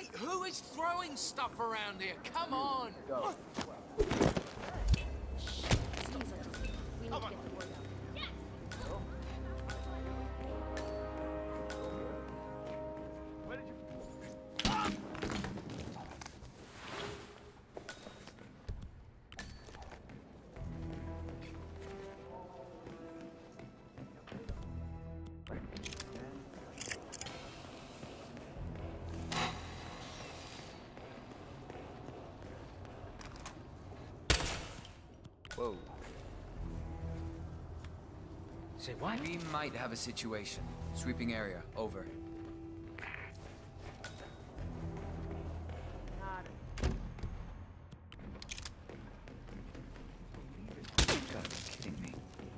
Hey, who is throwing stuff around here? Come on! Go. Seems like we need to get the word out. Where did you... Whoa. Say what? We might have a situation. Sweeping area, over. Got it. You gotta be kidding me.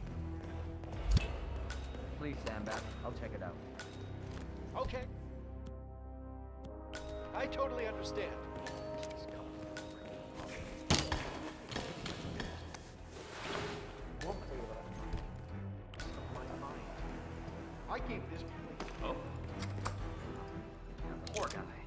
Please stand back. I'll check it out. Okay. I totally understand. I gave this... Oh. Poor guy.